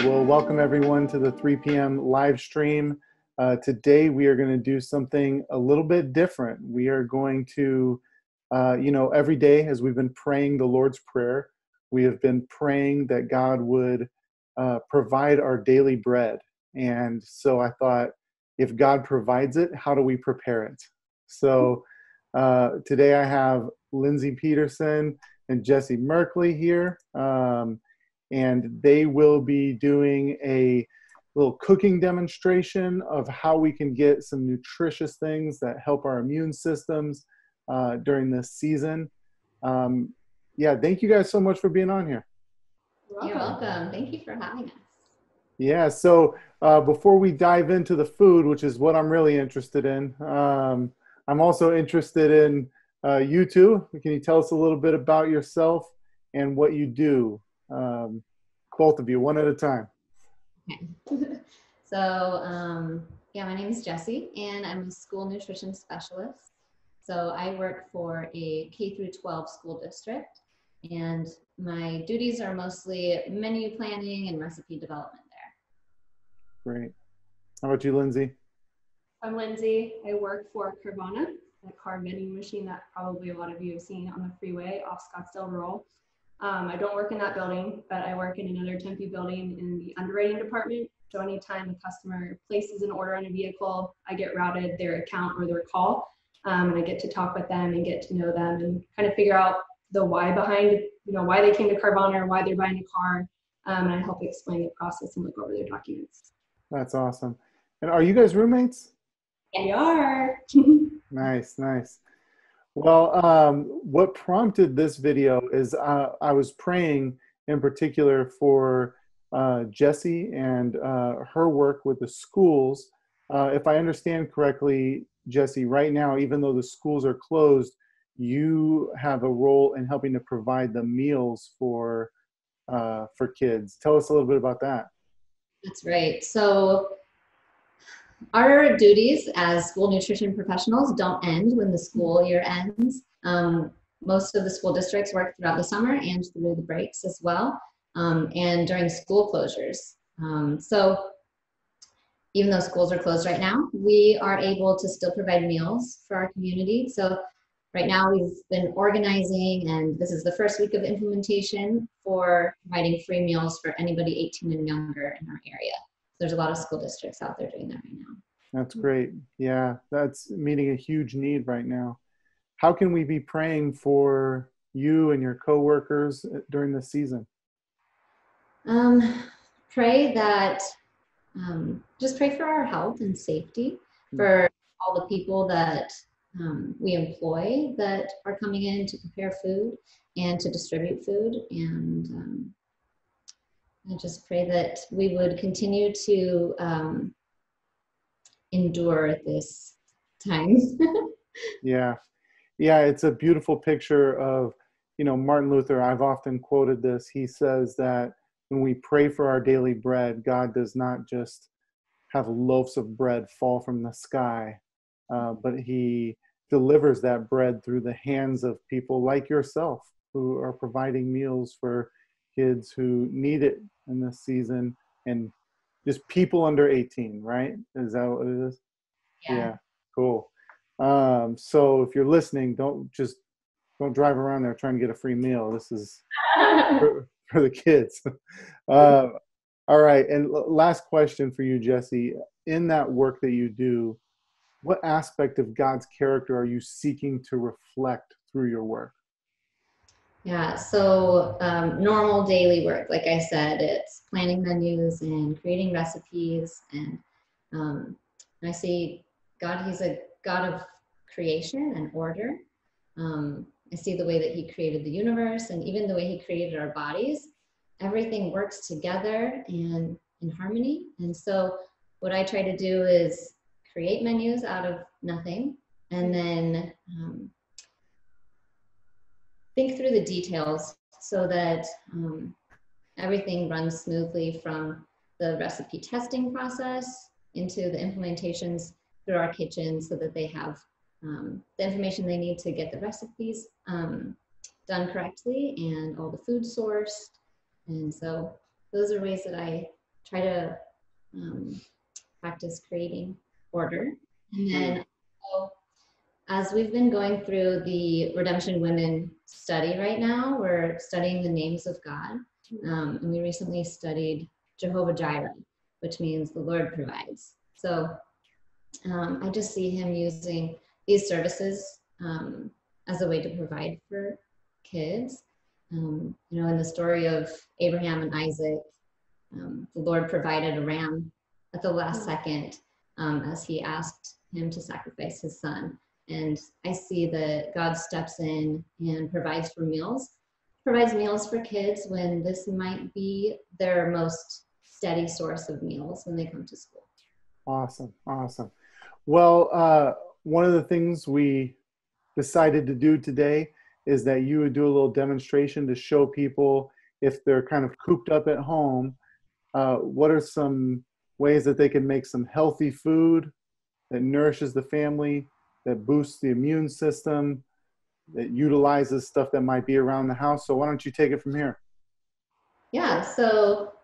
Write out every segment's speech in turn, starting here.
Well, welcome everyone to the 3 p.m. live stream. Today we are going to do something a little bit different. We are going to, every day as we've been praying the Lord's Prayer, we have been praying that God would provide our daily bread. And so I thought, if God provides it, how do we prepare it? So today I have Lindsay Peterson and Jessie Merkley here. And they will be doing a little cooking demonstration of how we can get some nutritious things that help our immune systems during this season. Thank you guys so much for being on here. You're welcome. Thank you for having us. Yeah, so before we dive into the food, which is what I'm really interested in, I'm also interested in you two. Can you tell us a little bit about yourself and what you do? Both of you, one at a time. Okay. So, my name is Jessie, and I'm a school nutrition specialist. So I work for a K through 12 school district, and my duties are mostly menu planning and recipe development there. Great. How about you, Lindsay? I'm Lindsay. I work for Carvana, a card vending machine that probably a lot of you have seen on the freeway off Scottsdale Rural. I don't work in that building, but I work in another Tempe building in the underwriting department. So anytime a customer places an order on a vehicle, I get routed their account or their call, and I get to talk with them and get to know them and kind of figure out the why behind, why they came to Carvana or why they're buying a car, and I help explain the process and look over their documents. That's awesome. And are you guys roommates? We are. Nice. Well, what prompted this video is I was praying in particular for Jessie and her work with the schools. If I understand correctly, Jessie, right now, even though the schools are closed, you have a role in helping to provide the meals for kids. Tell us a little bit about that. That's right. So our duties as school nutrition professionals don't end when the school year ends. Most of the school districts work throughout the summer and through the breaks as well, and during school closures. So even though schools are closed right now, we are able to still provide meals for our community. So right now we've been organizing, and this is the first week of implementation for providing free meals for anybody 18 and younger in our area. There's a lot of school districts out there doing that right now. That's great. Yeah, that's meeting a huge need right now. How can we be praying for you and your coworkers during this season? Pray that, just pray for our health and safety, for all the people that we employ that are coming in to prepare food and to distribute food, and I just pray that we would continue to endure this time. Yeah, it's a beautiful picture of, Martin Luther. I've often quoted this. He says that when we pray for our daily bread, God does not just have loaves of bread fall from the sky, but he delivers that bread through the hands of people like yourself who are providing meals for kids who need it in this season, and just people under 18, right? Is that what it is? Yeah, cool. So if you're listening, don't drive around there trying to get a free meal. This is for the kids. All right, and last question for you, Jessie. In that work that you do, what aspect of God's character are you seeking to reflect through your work? Yeah, so normal daily work, like I said, it's planning menus and creating recipes, and I see God, he's a God of creation and order. I see the way that he created the universe, and even the way he created our bodies. Everything works together and in harmony. And so what I try to do is create menus out of nothing, and then think through the details so that everything runs smoothly from the recipe testing process into the implementations through our kitchen, so that they have the information they need to get the recipes done correctly and all the food sourced. And so those are ways that I try to practice creating order. And then as we've been going through the Redemption Women study right now, we're studying the names of God. And we recently studied Jehovah Jireh, which means the Lord provides. So I just see him using these services as a way to provide for kids. You know, in the story of Abraham and Isaac, the Lord provided a ram at the last second as he asked him to sacrifice his son. And I see that God steps in and provides meals for kids when this might be their most steady source of meals when they come to school. Awesome, awesome. Well, one of the things we decided to do today is that you would do a little demonstration to show people, if they're kind of cooped up at home, what are some ways that they can make some healthy food that nourishes the family, that boosts the immune system, that utilizes stuff that might be around the house. So why don't you take it from here? Yeah, so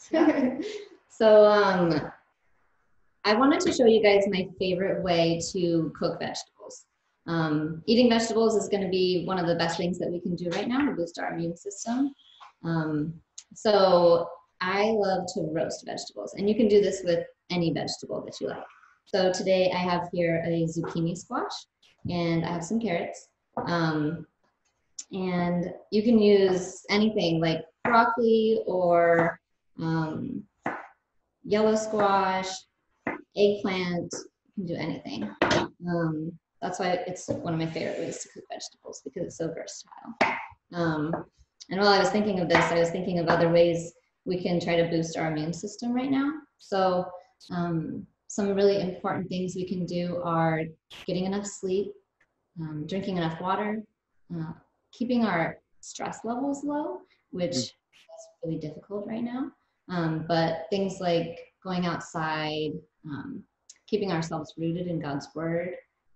I wanted to show you guys my favorite way to cook vegetables. Eating vegetables is going to be one of the best things that we can do right now to boost our immune system. So I love to roast vegetables, and you can do this with any vegetable that you like. So today I have here a zucchini squash, and I have some carrots. And you can use anything like broccoli or yellow squash, eggplant. You can do anything. That's why it's one of my favorite ways to cook vegetables, because it's so versatile. And while I was thinking of this, I was thinking of other ways we can try to boost our immune system right now. So some really important things we can do are getting enough sleep, drinking enough water, keeping our stress levels low, which is really difficult right now. But things like going outside, keeping ourselves rooted in God's word,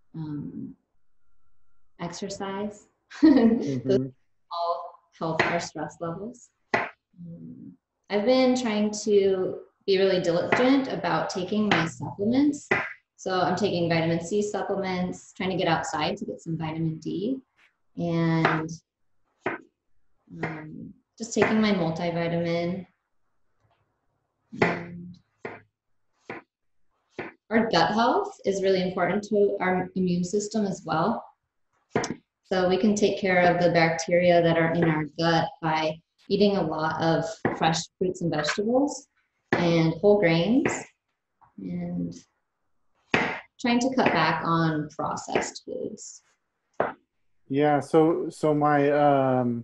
exercise, those all help our stress levels. I've been trying to be really diligent about taking my supplements. So I'm taking vitamin C supplements, trying to get outside to get some vitamin D, and just taking my multivitamin. And our gut health is really important to our immune system as well. So we can take care of the bacteria that are in our gut by eating a lot of fresh fruits and vegetables and whole grains, and trying to cut back on processed foods. Yeah, so my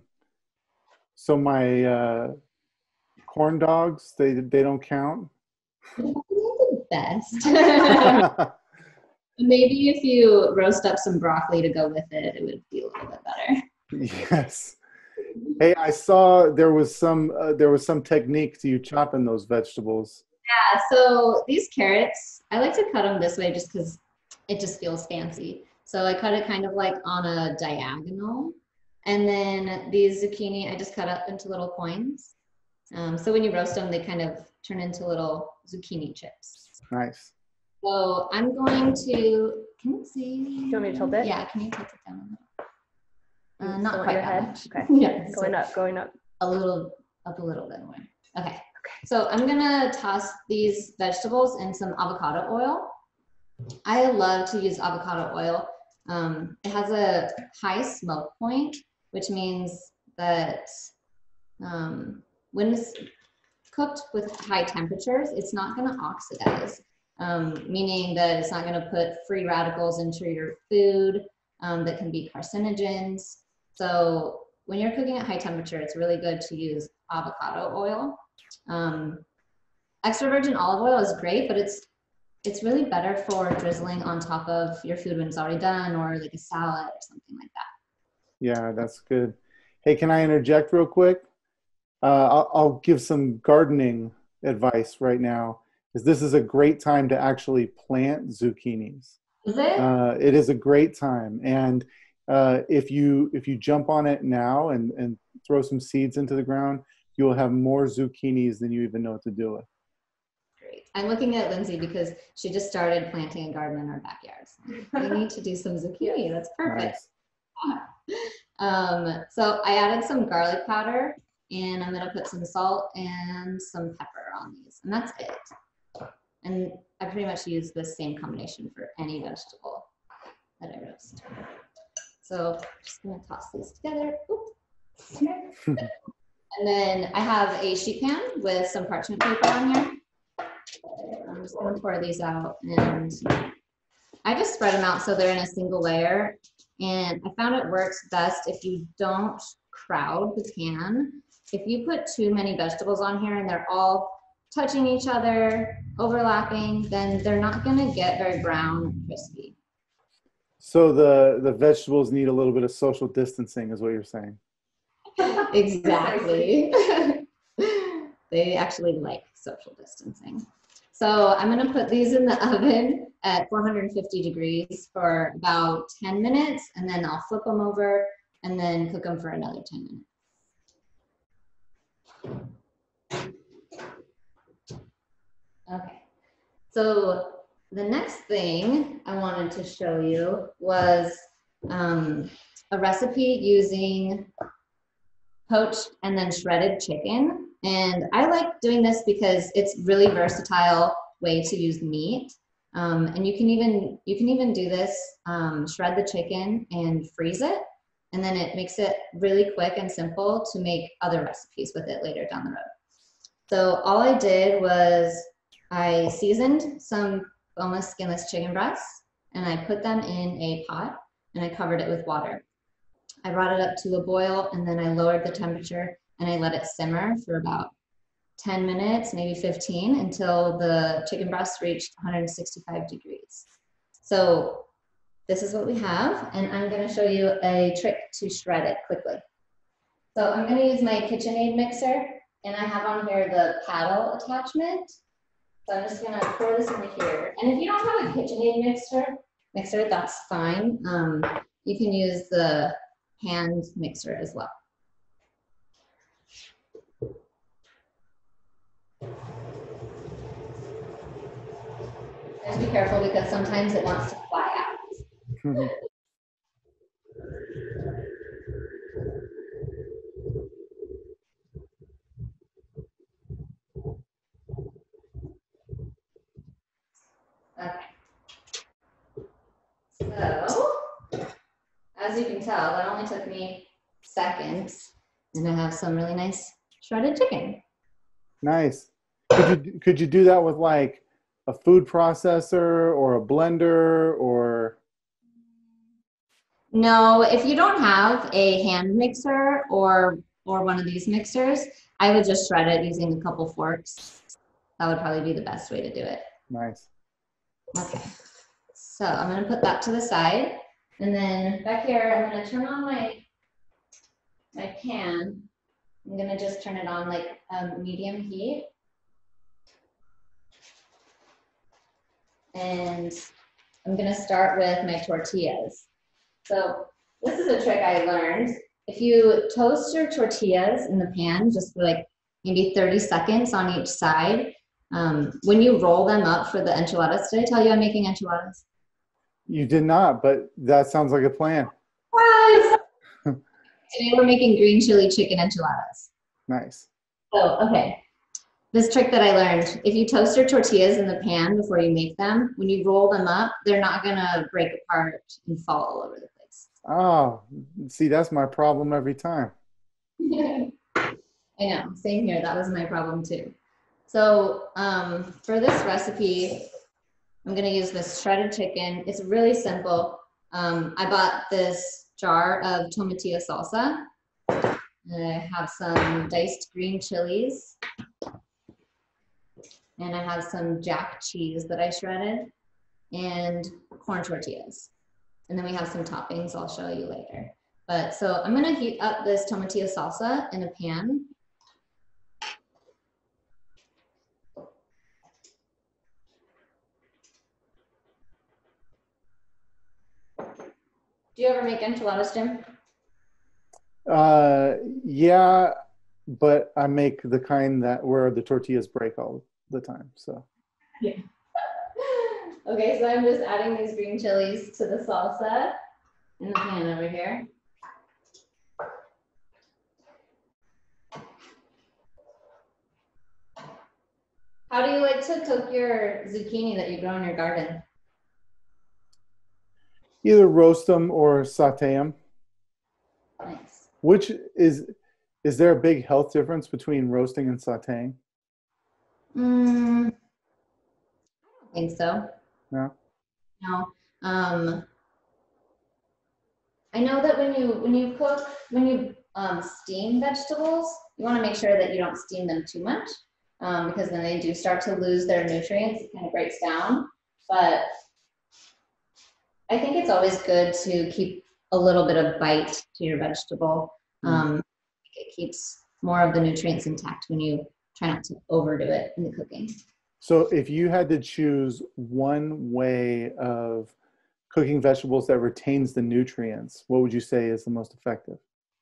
corn dogs, they don't count. They're the best. Maybe if you roast up some broccoli to go with it, it would be a little bit better. Yes. Hey, I saw there was some technique to you chopping those vegetables. Yeah, so these carrots, I like to cut them this way just because it just feels fancy. So I cut it kind of like on a diagonal. And then these zucchini, I just cut up into little coins. So when you roast them, they kind of turn into little zucchini chips. Nice. So I'm going to, can you see? Do you want me to tilt it? Yeah, can you tilt it down a little? Not Still quite your that head? much. Okay. Yeah, Going up. a little bit more. Okay. So I'm gonna toss these vegetables in some avocado oil. I love to use avocado oil. It has a high smoke point, which means that when it's cooked with high temperatures, it's not gonna oxidize, meaning that it's not gonna put free radicals into your food that can be carcinogens. So when you're cooking at high temperature, it's really good to use avocado oil. Extra virgin olive oil is great, but it's really better for drizzling on top of your food when it's already done, or like a salad or something like that. Yeah, that's good. Hey, can I interject real quick? I'll give some gardening advice right now, because this is a great time to actually plant zucchinis. Is it? It is a great time, and if you jump on it now and throw some seeds into the ground, you will have more zucchinis than you even know what to do with. I'm looking at Lindsay because she just started planting a garden in our backyard. So we need to do some zucchini. That's perfect. Nice. So I added some garlic powder, and I'm gonna put some salt and some pepper on these, and that's it. And I pretty much use the same combination for any vegetable that I roast. So I'm just gonna toss these together. And then I have a sheet pan with some parchment paper on here. I'm just gonna pour these out, and I just spread them out so they're in a single layer. And I found it works best if you don't crowd the pan. If you put too many vegetables on here and they're all touching each other, overlapping, then they're not gonna get very brown and crispy. So the vegetables need a little bit of social distancing is what you're saying. Exactly. They actually like social distancing. So I'm gonna put these in the oven at 450 degrees for about 10 minutes, and then I'll flip them over and then cook them for another 10 minutes. Okay, so the next thing I wanted to show you was a recipe using poached and then shredded chicken. And I like doing this because it's really versatile way to use meat. And you can even do this, shred the chicken and freeze it. And then it makes it really quick and simple to make other recipes with it later down the road. So all I did was I seasoned some boneless, skinless chicken breasts, and I put them in a pot, and I covered it with water. I brought it up to a boil, and then I lowered the temperature, and I let it simmer for about 10 minutes, maybe 15, until the chicken breasts reached 165 degrees. So this is what we have, and I'm going to show you a trick to shred it quickly. So I'm going to use my KitchenAid mixer, and I have on here the paddle attachment. So I'm just going to pour this into here. And if you don't have a KitchenAid mixer, that's fine. You can use the hand mixer as well. Just be careful because sometimes it wants to fly out. Okay. So, as you can tell, that only took me seconds, and I have some really nice shredded chicken. Nice. Could you do that with like a food processor or a blender or? No, if you don't have a hand mixer or one of these mixers, I would just shred it using a couple forks. That would probably be the best way to do it. Nice. Okay, so I'm going to put that to the side, and then back here I'm going to turn on my pan. I'm going to just turn it on like medium heat, and I'm going to start with my tortillas. So this is a trick I learned. If you toast your tortillas in the pan just for like maybe 30 seconds on each side, when you roll them up for the enchiladas, did I tell you I'm making enchiladas? You did not, but that sounds like a plan. Today we're making green chili chicken enchiladas. Nice. So, okay. This trick that I learned, if you toast your tortillas in the pan before you make them, when you roll them up, they're not gonna break apart and fall all over the place. Oh, see, that's my problem every time. I know, same here. That was my problem too. So for this recipe, I'm gonna use this shredded chicken. It's really simple. I bought this jar of tomatillo salsa. I have some diced green chilies. And I have some jack cheese that I shredded and corn tortillas. And then we have some toppings I'll show you later. But so I'm gonna heat up this tomatillo salsa in a pan. Do you ever make enchiladas, Jim? Yeah, but I make the kind that where the tortillas break all the time. So Yeah. Okay, so I'm just adding these green chilies to the salsa in the pan over here. How do you like to cook your zucchini that you grow in your garden? Either roast them or saute them. Nice. Which is there a big health difference between roasting and sauteing? I don't think so. No. No. I know that when you steam vegetables, you want to make sure that you don't steam them too much, because then they do start to lose their nutrients. It kind of breaks down. But I think it's always good to keep a little bit of bite to your vegetable. It keeps more of the nutrients intact when you try not to overdo it in the cooking. So if you had to choose one way of cooking vegetables that retains the nutrients, what would you say is the most effective?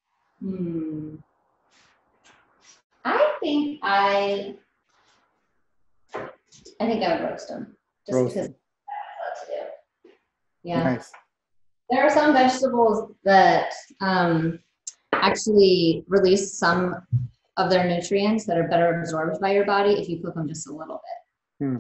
I think I would roast them just Roast because them. that's what to do. Yeah. Nice. There are some vegetables that actually release some of their nutrients that are better absorbed by your body if you cook them just a little bit.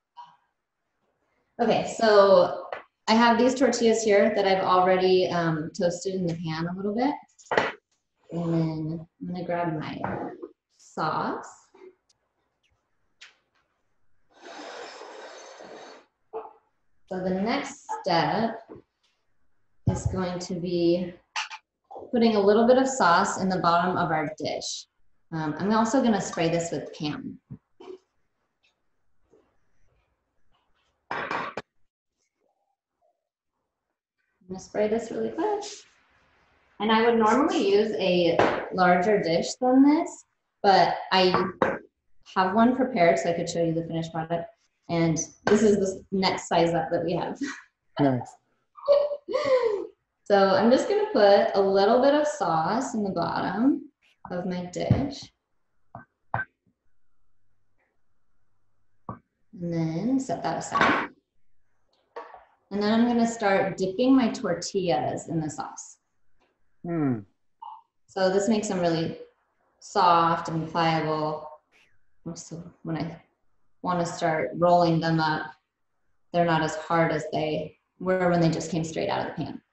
Okay, so I have these tortillas here that I've already toasted in the pan a little bit. And then I'm gonna grab my sauce. So the next step is going to be putting a little bit of sauce in the bottom of our dish. I'm also gonna spray this with Pam. I'm gonna spray this really quick. And I would normally use a larger dish than this, but I have one prepared so I could show you the finished product. And this is the next size up that we have. Nice. So I'm just gonna put a little bit of sauce in the bottom of my dish. And then set that aside. And then I'm gonna start dipping my tortillas in the sauce. So this makes them really soft and pliable. So when I want to start rolling them up, they're not as hard as they were when they just came straight out of the pan.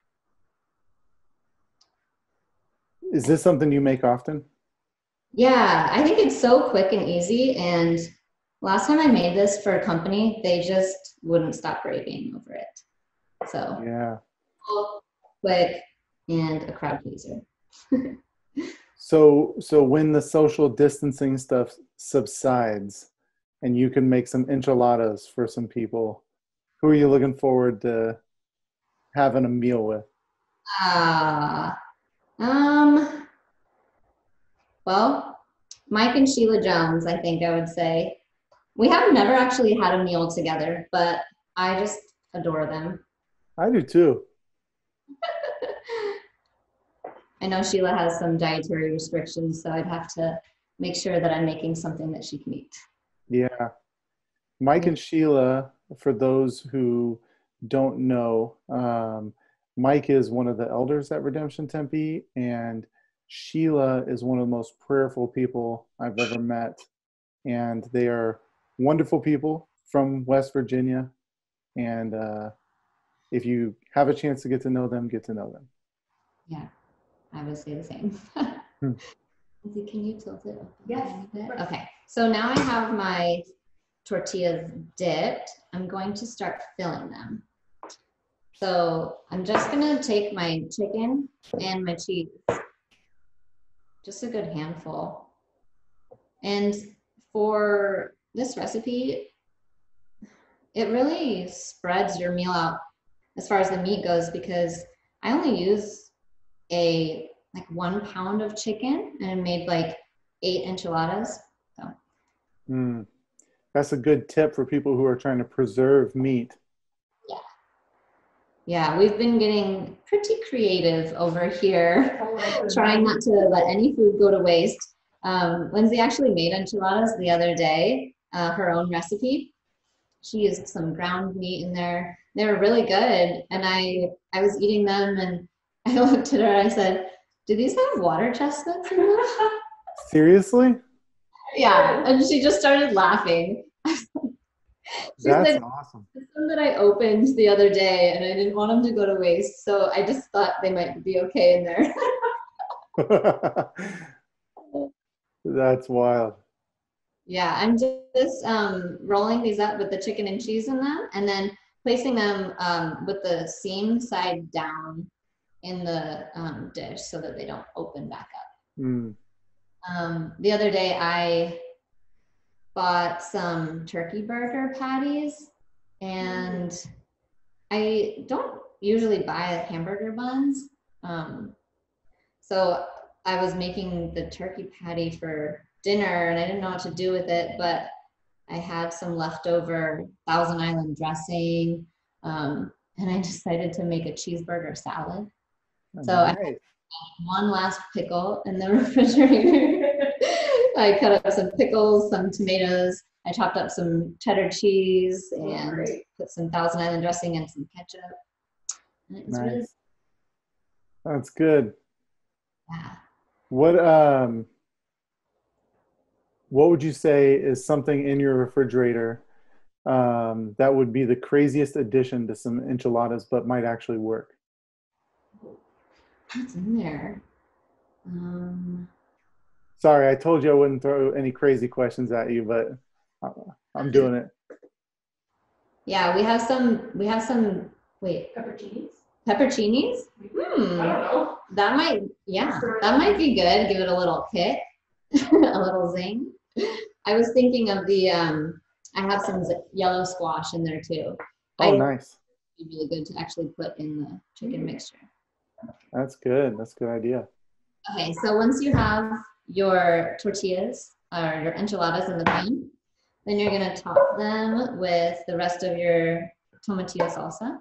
Is this something you make often? Yeah, I think it's so quick and easy. And last time I made this for a company, they just wouldn't stop raving over it. So Yeah. Quick and a crowd pleaser. So when the social distancing stuff subsides and you can make some enchiladas for some people, who are you looking forward to having a meal with? Well, Mike and Sheila Jones, I think I would say. We have never actually had a meal together, but I just adore them. I do too. I know Sheila has some dietary restrictions, so I'd have to make sure that I'm making something that she can eat. Yeah. Mike and Sheila, for those who don't know, Mike is one of the elders at Redemption Tempe, and Sheila is one of the most prayerful people I've ever met. And they are wonderful people from West Virginia. And if you have a chance to get to know them, get to know them. Yeah, I would say the same. Lindsay, can you tilt it up a bit? Okay, so now I have my tortillas dipped. I'm going to start filling them. So I'm just gonna take my chicken and my cheese, just a good handful. And for this recipe, it really spreads your meal out as far as the meat goes, because I only use like 1 pound of chicken and I made like 8 enchiladas. So. That's a good tip for people who are trying to preserve meat. Yeah, we've been getting pretty creative over here, trying not to let any food go to waste. Lindsay actually made enchiladas the other day, her own recipe. she used some ground meat in there. They were really good. And I was eating them and I looked at her and I said, do these have water chestnuts in them? Seriously? Yeah. And she just started laughing. She That's said, awesome. "This one that I opened the other day and I didn't want them to go to waste. So I just thought they might be okay in there." That's wild. Yeah, I'm just rolling these up with the chicken and cheese in them and then placing them with the seam side down in the dish so that they don't open back up. Mm. The other day I bought some turkey burger patties and I don't usually buy hamburger buns. So I was making the turkey patty for dinner and I didn't know what to do with it, but I had some leftover Thousand Island dressing, and I decided to make a cheeseburger salad. So I had one last pickle in the refrigerator. I cut up some pickles, some tomatoes. I chopped up some cheddar cheese and put some Thousand Island dressing and some ketchup. And it was really, That's good. yeah. What would you say is something in your refrigerator that would be the craziest addition to some enchiladas but might actually work? What's in there? Sorry, I told you I wouldn't throw any crazy questions at you, but I'm doing it. Yeah, we have some, wait, Pepperoncinis? pepperoncinis? I don't know. That might, yeah, that might be good. Give it a little kick, a little zing. I was thinking of the, I have some yellow squash in there too. Oh, nice. It'd be really good to actually put in the chicken mixture. That's good. That's a good idea. Okay, so once you have your tortillas or your enchiladas in the pan, then you're gonna top them with the rest of your tomatillo salsa.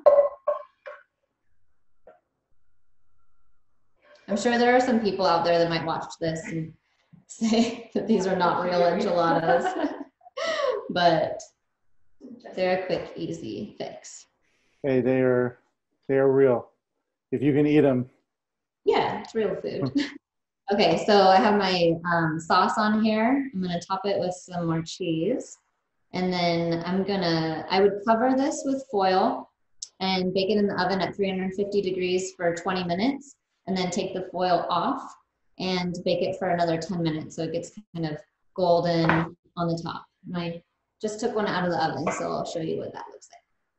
I'm sure there are some people out there that might watch this and say that these are not real enchiladas, but they're a quick, easy fix. Hey, they are real. If you can eat them. Yeah, it's real food. Okay, so I have my sauce on here. I'm gonna top it with some more cheese. And then I would cover this with foil and bake it in the oven at 350 degrees for 20 minutes. And then take the foil off and bake it for another 10 minutes so it gets kind of golden on the top. And I just took one out of the oven, so I'll show you what that looks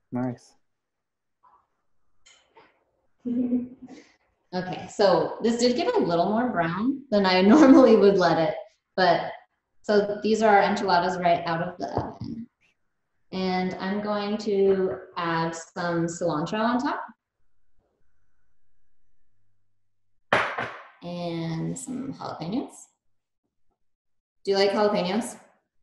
like. Nice. Okay, so this did get a little more brown than I normally would let it, but so these are our enchiladas right out of the oven. And I'm going to add some cilantro on top. And some jalapenos. Do you like jalapenos?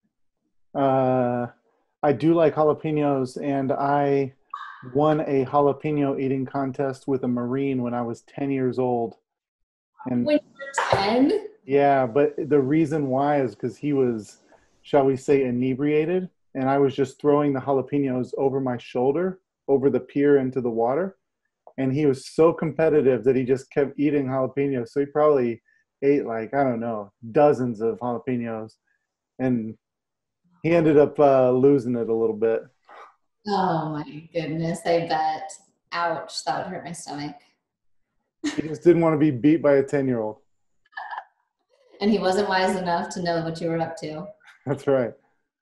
I do like jalapenos, and I won a jalapeno eating contest with a Marine when I was 10 years old. And when you were 10? Yeah, but the reason why is because he was, shall we say, inebriated, and I was just throwing the jalapenos over my shoulder, over the pier into the water. And he was so competitive that he just kept eating jalapenos. So he probably ate like, I don't know, dozens of jalapenos. And he ended up losing it a little bit. Oh my goodness, I bet. Ouch, that would hurt my stomach. He just didn't want to be beat by a 10-year-old. And he wasn't wise enough to know what you were up to. That's right.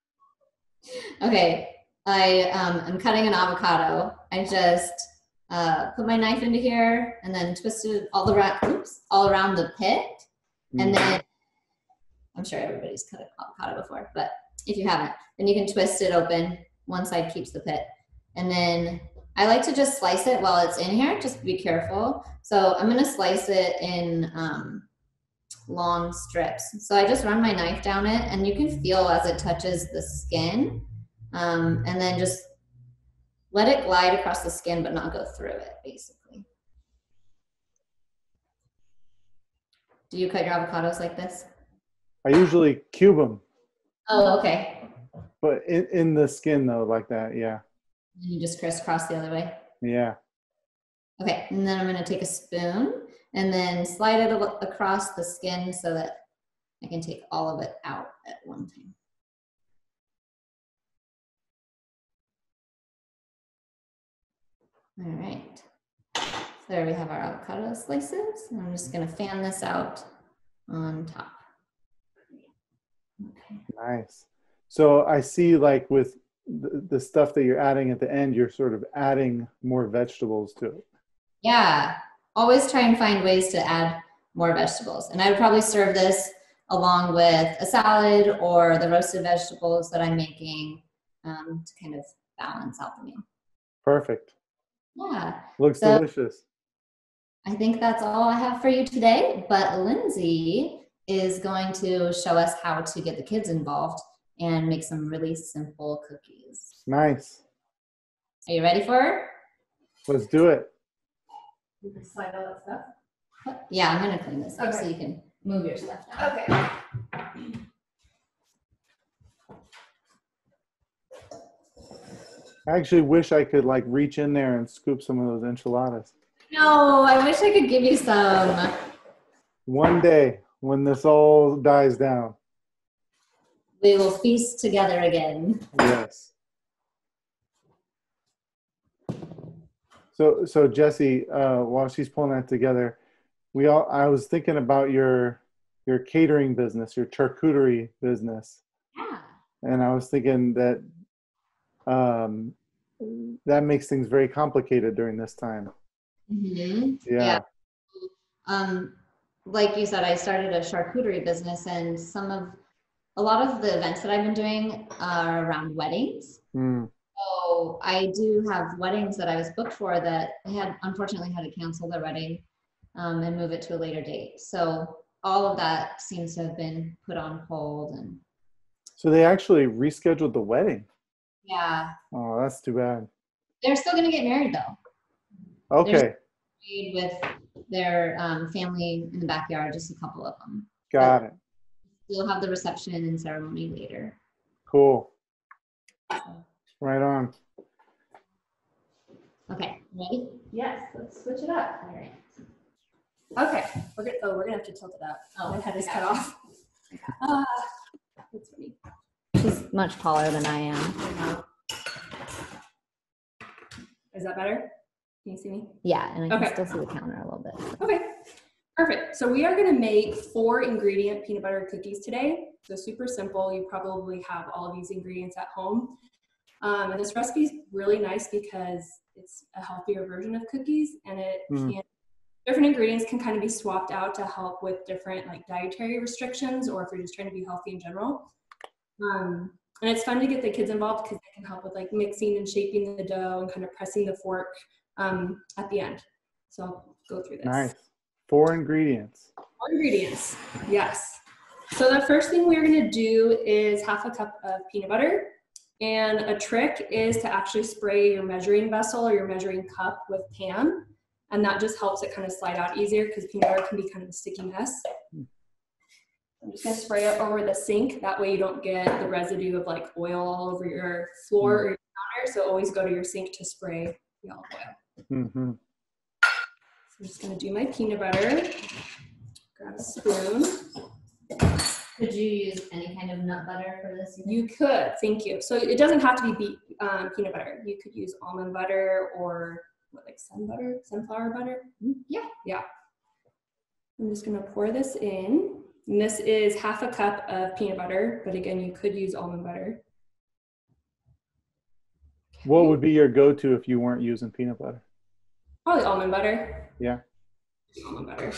Okay, I am cutting an avocado. I just put my knife into here and then twisted all around the pit. And then, I'm sure everybody's cut an avocado before, but if you haven't, then you can twist it open. One side keeps the pit. And then I like to just slice it while it's in here, just be careful. So I'm gonna slice it in long strips. So I just run my knife down it and you can feel as it touches the skin. And then just let it glide across the skin, but not go through it, basically. Do you cut your avocados like this? I usually cube them. Oh, okay. But in the skin though, like that, yeah. You just crisscross the other way. Yeah. Okay, and then I'm gonna take a spoon and then slide it across the skin so that I can take all of it out at one time. All right, so there we have our avocado slices. I'm just gonna fan this out on top. Okay. Nice. So I see, like, with the stuff that you're adding at the end, you're sort of adding more vegetables to it. Yeah, always try and find ways to add more vegetables. And I would probably serve this along with a salad or the roasted vegetables that I'm making to kind of balance out the meal. Perfect. Yeah. Looks delicious. I think that's all I have for you today, but Lindsay is going to show us how to get the kids involved and make some really simple cookies. Nice. Are you ready for her? Let's do it. You can slide all that stuff. Yeah, I'm gonna clean this up Okay. so you can move your stuff down. Okay. I actually wish I could, like, reach in there and scoop some of those enchiladas. No, I wish I could give you some. One day when this all dies down. We will feast together again. Yes. So Jessie, while she's pulling that together, I was thinking about your catering business, your charcuterie business, Yeah. and I was thinking that that makes things very complicated during this time. Mm-hmm. Yeah. Like you said, I started a charcuterie business, and a lot of the events that I've been doing are around weddings. Mm. So I do have weddings that I was booked for that I unfortunately had to cancel the wedding and move it to a later date. So all of that seems to have been put on hold. And So they actually rescheduled the wedding. yeah, Oh, that's too bad. they're still going to get married though. Okay. Married with their family in the backyard, just a couple of them. Got it. We'll have the reception and ceremony later. Cool. Right on. Okay, ready? Yes, let's switch it up. All right. Okay, we're gonna have to tilt it up. Oh, My head is I cut got off. That's funny. She's much taller than I am. Is that better? Can you see me? Yeah, and I can Okay. still see the counter a little bit. Okay, perfect. So we are gonna make 4 ingredient peanut butter cookies today. So super simple. You probably have all of these ingredients at home. And this recipe is really nice because it's a healthier version of cookies, and different ingredients can kind of be swapped out to help with different like dietary restrictions, or if you're just trying to be healthy in general. And it's fun to get the kids involved because they can help with like mixing and shaping the dough and kind of pressing the fork at the end. So I'll go through this. Nice. 4 ingredients. 4 ingredients, yes. So the first thing we're gonna do is 1/2 cup of peanut butter. And a trick is to actually spray your measuring vessel or your measuring cup with Pam. And that just helps it kind of slide out easier because peanut butter can be kind of a sticky mess. I'm just gonna spray it over the sink. That way you don't get the residue of like oil all over your floor or your counter. So always go to your sink to spray the olive oil. Mm-hmm. So I'm just gonna do my peanut butter. Grab a spoon. Could you use any kind of nut butter for this? You could, thank you. So it doesn't have to be peanut butter. You could use almond butter or sunflower butter. Yeah. Yeah. I'm just gonna pour this in. And this is 1/2 cup of peanut butter, but again, you could use almond butter. What would be your go-to if you weren't using peanut butter? Probably almond butter. Yeah. Almond butter.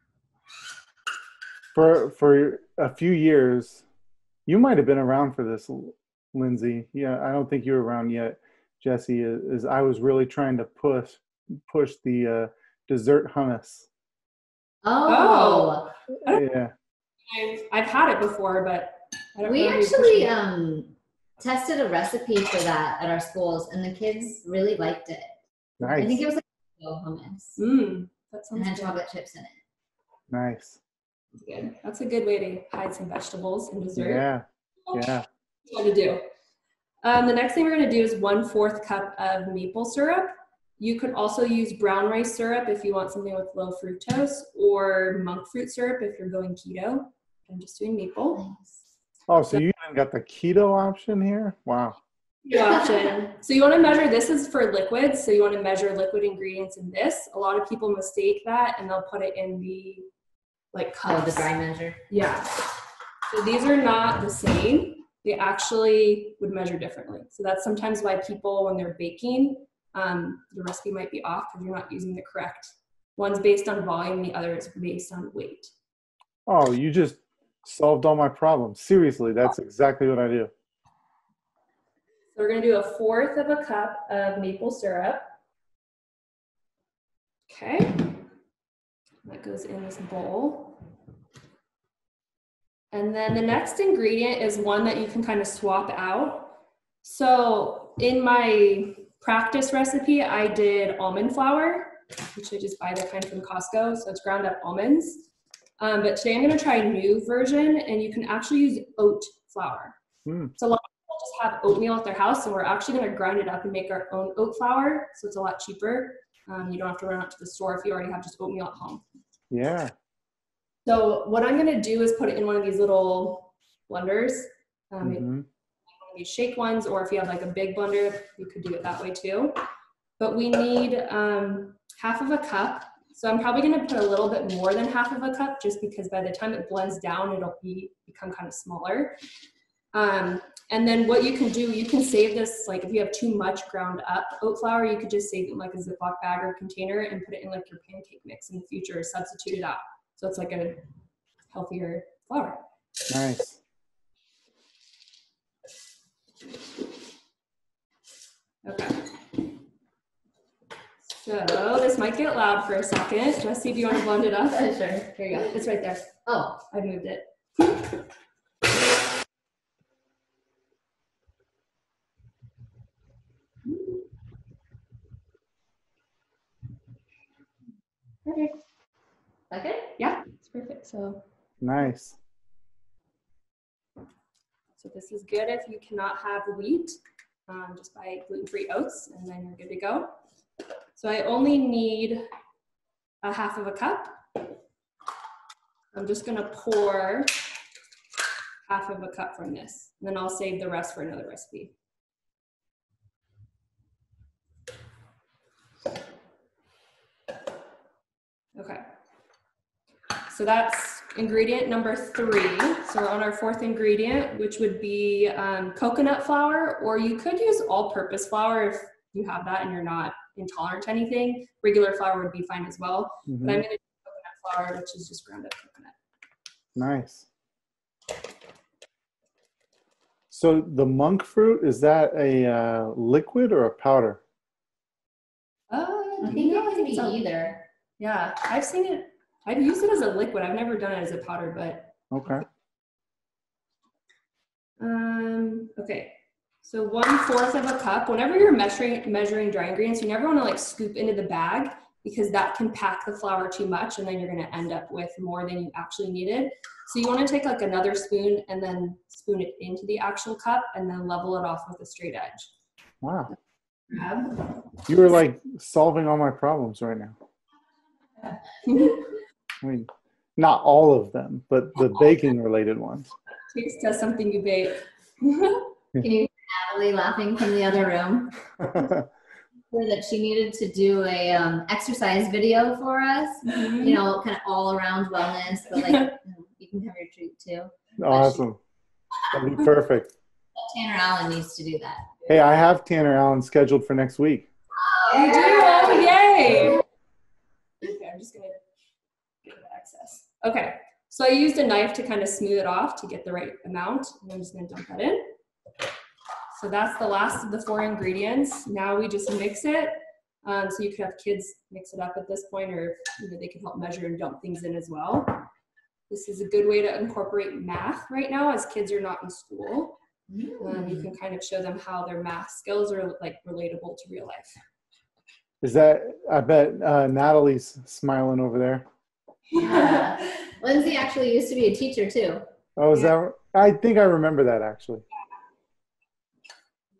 For a few years, you might have been around for this, Lindsay. Yeah, I don't think you were around yet, Jessie. Is I was really trying to push the dessert hummus. Oh. Yeah. I've had it before, but I don't We remember you actually pushing it. tested a recipe for that at our schools, and the kids really liked it. Nice. I think it was like hummus That and sounds had good. chocolate chips in it. Nice. That's good. That's a good way to hide some vegetables in dessert. Yeah. Yeah. What to do. The next thing we're going to do is 1/4 cup of maple syrup. You could also use brown rice syrup if you want something with low fructose, or monk fruit syrup if you're going keto. I'm just doing maple. Oh, so you even got the keto option here? Wow. Keto option. So you want to measure, this is for liquids, so you want to measure liquid ingredients in this. A lot of people mistake that and they'll put it in the like cups. Oh, the dry measure. Yeah. So these are not the same. They actually would measure differently. So that's sometimes why people, when they're baking, the recipe might be off because you're not using the correct. One's based on volume, the other is based on weight. Oh, you just solved all my problems. Seriously, that's exactly what I do. So we're going to do 1/4 cup of maple syrup. Okay. That goes in this bowl. And then the next ingredient is one that you can kind of swap out. So in my practice recipe, I did almond flour, which I just buy the kind from Costco. So it's ground up almonds. But today I'm going to try a new version, and you can actually use oat flour. So a lot of people just have oatmeal at their house, and we're actually going to grind it up and make our own oat flour. So it's a lot cheaper. You don't have to run out to the store if you already have just oatmeal at home. Yeah. So what I'm going to do is put it in one of these little blenders. One of these shake ones, or if you have like a big blender, you could do it that way too. But we need 1/2 cup. So I'm probably going to put a little bit more than 1/2 cup, just because by the time it blends down, it'll become kind of smaller. And then what you can do, you can save this, like if you have too much ground up oat flour, you could just save it in like a Ziploc bag or container and put it in like your pancake mix in the future, substitute it out. So it's like a healthier flour. Nice. Okay. So this might get loud for a second. Jessie, do you want to blend it up? Sure. Here you go. It's right there. Oh, I moved it. Perfect. okay. Yeah, it's perfect. So Nice. this is good if you cannot have wheat. Just buy gluten-free oats, and then you're good to go. So I only need 1/2 cup. I'm just going to pour 1/2 cup from this, and then I'll save the rest for another recipe. Okay. So that's ingredient number 3. So we're on our 4th ingredient, which would be coconut flour, or you could use all-purpose flour if you have that and you're not intolerant to anything. Regular flour would be fine as well. But I'm going to do coconut flour, which is just ground up coconut. Nice. So the monk fruit, is that a liquid or a powder? I think it can be either. Yeah, I've seen it. I've used it as a liquid. I've never done it as a powder, but. Okay. Okay. So 1/4 cup. Whenever you're measuring dry ingredients, you never want to like scoop into the bag, because that can pack the flour too much, and then you're going to end up with more than you actually needed. So you want to take like another spoon and then spoon it into the actual cup, and then level it off with a straight edge. Wow. You were like solving all my problems right now. I mean, not all of them, but the baking related ones. Taste test something you bake. Can you hear Natalie laughing from the other room? That she needed to do a exercise video for us, you know, kind of all around wellness, but like you can have your treat too. Awesome. That'd be perfect. Tanner Allen needs to do that. Hey, I have Tanner Allen scheduled for next week. You do? Oh, yay! Okay, I'm just gonna get the excess. Okay, so I used a knife to kind of smooth it off to get the right amount, and I'm just gonna dump that in. So that's the last of the 4 ingredients. Now we just mix it. So you could have kids mix it up at this point, or they can help measure and dump things in as well. This is a good way to incorporate math right now, as kids are not in school. You can kind of show them how their math skills are like relatable to real life. Is that, I bet Natalie's smiling over there. Yeah. Lindsay actually used to be a teacher too. Oh, is that, I think I remember that actually.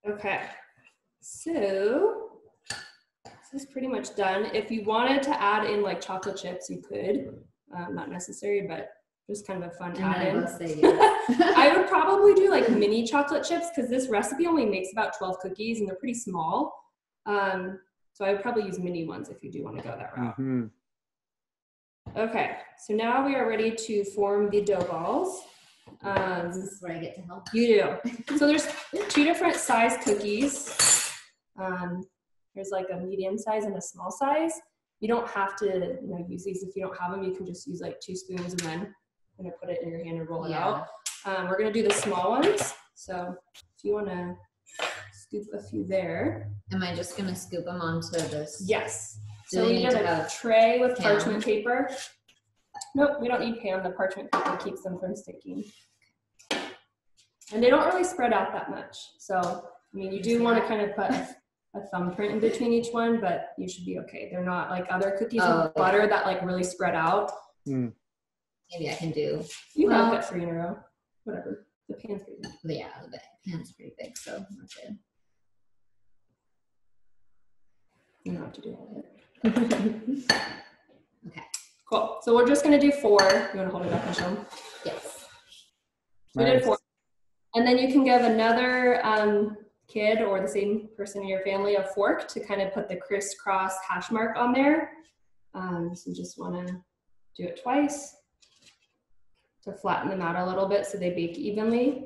Okay, so this is pretty much done. If you wanted to add in like chocolate chips, you could. Not necessary, but just kind of a fun add-in. I would probably do like mini chocolate chips because this recipe only makes about 12 cookies and they're pretty small. So I would probably use mini ones if you do want to go that route. Mm-hmm. Okay, so now we are ready to form the dough balls. This is where I get to help. You do. So there's 2 different size cookies. There's like a medium size and a small size. You don't have to use these if you don't have them. You can just use like 2 spoons and then put it in your hand and roll it out. We're gonna do the small ones. So if you want to scoop a few there. Am I just gonna scoop them onto this? Yes. So we need a tray with parchment paper. Nope, we don't need pan. The parchment paper keeps them from sticking. And they don't really spread out that much. So, I mean, you do want to kind of put a thumbprint in between each one, but you should be okay. They're not like other cookies with butter that like really spread out. Mm. Maybe I can do. You can put 3 in a row. Whatever. The pan's pretty big. Yeah, the pan's pretty big, so we're good. You don't have to do all of it. Okay. Cool. So we're just going to do 4. You want to hold it up and show them? Yes. We did 4. And then you can give another kid or the same person in your family a fork to kind of put the crisscross hash mark on there. So you just want to do it twice to flatten them out a little bit so they bake evenly.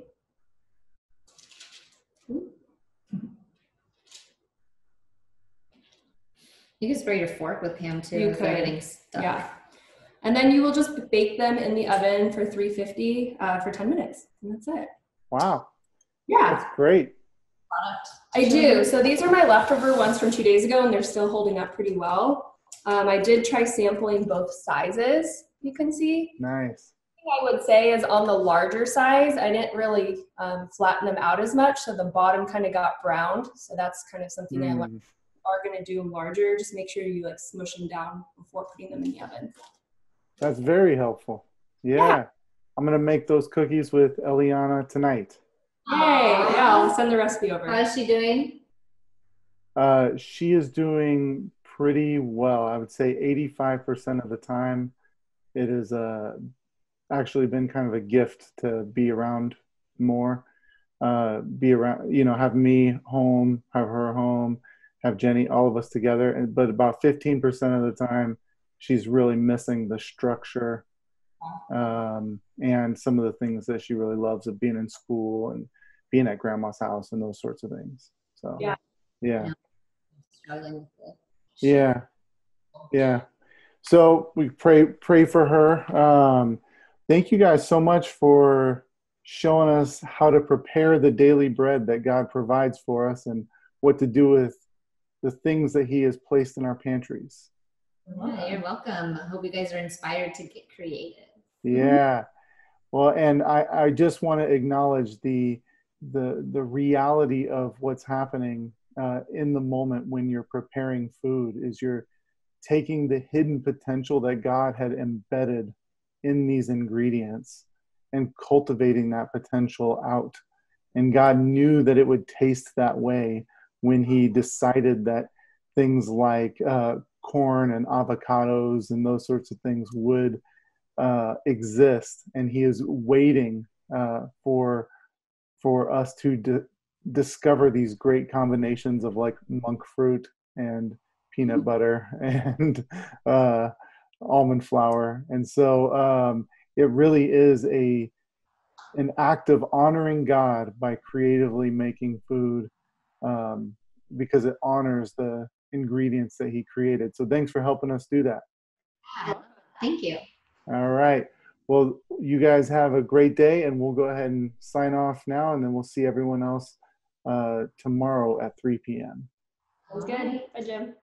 You can spray your fork with Pam too. You if could. you're getting stuck. Yeah. And then you will just bake them in the oven for 350 for 10 minutes. And that's it. Wow. Yeah. That's great. I do. So these are my leftover ones from 2 days ago, and they're still holding up pretty well. I did try sampling both sizes, you can see. Nice. I would say is on the larger size. I didn't really flatten them out as much, so the bottom kind of got browned. So that's kind of something I like. Are going to do them larger. Just make sure you like smush them down before putting them in the oven. That's very helpful. Yeah. I'm going to make those cookies with Eliana tonight. Yay. Yeah, I'll send the recipe over. How is she doing? She is doing pretty well. I would say 85% of the time. It has actually been kind of a gift to be around more, be around, have me home, have her home, have Jenny, all of us together. But about 15% of the time, she's really missing the structure and some of the things that she really loves of being in school and being at grandma's house and those sorts of things. So, yeah. Struggling with it. Yeah. So we pray for her. Thank you guys so much for showing us how to prepare the daily bread that God provides for us and what to do with the things that he has placed in our pantries. Yeah, you're welcome. I hope you guys are inspired to get creative. Yeah. Well, and I just want to acknowledge the reality of what's happening in the moment when you're preparing food is you're taking the hidden potential that God had embedded in these ingredients and cultivating that potential out. And God knew that it would taste that way when he decided that things like corn and avocados and those sorts of things would exist. And he is waiting for us to discover these great combinations of like monk fruit and peanut butter and almond flour. And so it really is an act of honoring God by creatively making food because it honors the ingredients that he created. So thanks for helping us do that. Thank you. All right. Well, you guys have a great day, and we'll go ahead and sign off now, and then we'll see everyone else tomorrow at 3 p.m. Sounds good. Bye, Jim.